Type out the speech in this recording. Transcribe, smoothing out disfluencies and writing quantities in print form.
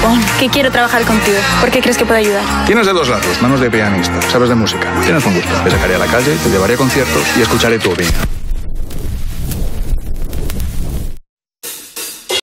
montón, que quiero trabajar contigo. ¿Por qué crees que puedo ayudar? Tienes de dos lados, manos de pianista, sabes de música, tienes buen gusto. Te sacaré a la calle, te llevaré a conciertos y escucharé tu opinión.